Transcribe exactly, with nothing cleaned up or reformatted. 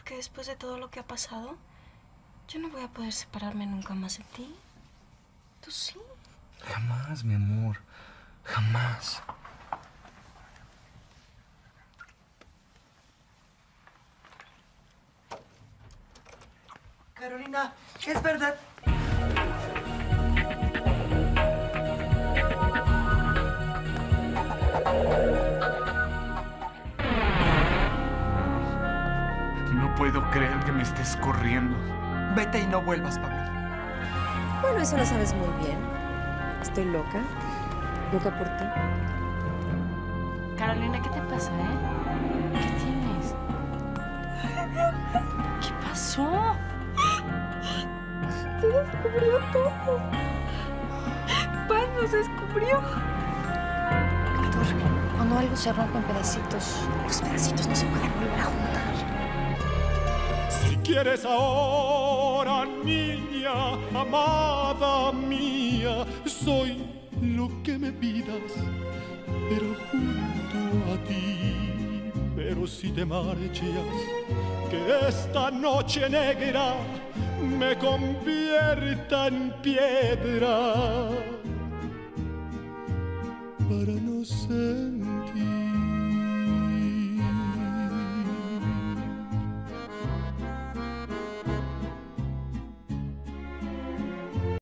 Porque después de todo lo que ha pasado, yo no voy a poder separarme nunca más de ti. ¿Tú sí? Jamás, mi amor. Jamás. Carolina, es verdad. No puedo creer que me estés corriendo. Vete y no vuelvas, Pablo. Bueno, eso lo sabes muy bien. Estoy loca. Loca por ti. Carolina, ¿qué te pasa, eh? ¿Qué tienes? ¿Qué pasó? Se descubrió todo. Paz nos descubrió. Héctor, cuando algo se rompe en pedacitos, los pedacitos no se pueden volver a juntar. Si quieres ahora, niña, amada mía, soy lo que me pidas, pero junto a ti. Pero si te marchas, que esta noche negra me convierta en piedra para no ser